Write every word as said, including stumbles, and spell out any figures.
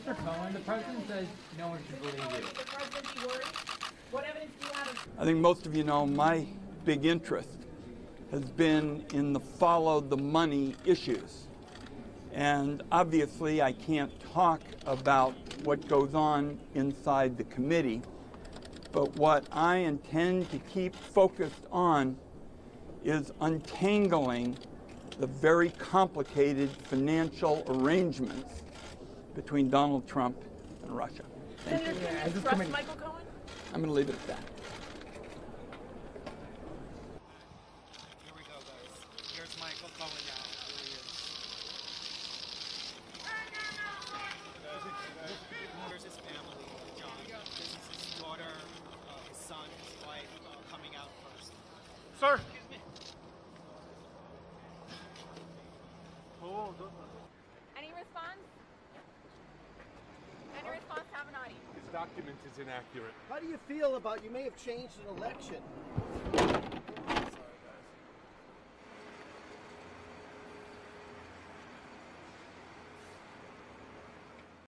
Mister Cohen, the president says no one should believe you. The president be worried? What evidence do you have? I think most of you know my big interest has been in the follow the money issues. And obviously I can't talk about what goes on inside the committee, but what I intend to keep focused on is untangling the very complicated financial arrangements between Donald Trump and Russia. Thank Senator, you. can you trust Michael Cohen? I'm going to leave it at that. Here we go, guys. Here's Michael Cohen now. Here he is. Here's his family, John. This is his daughter, uh, his son, his wife, uh, coming out first. Sir! Excuse me. Oh, Any response? Any response, have an audience. his document is inaccurate. How do you feel about, you may have changed an election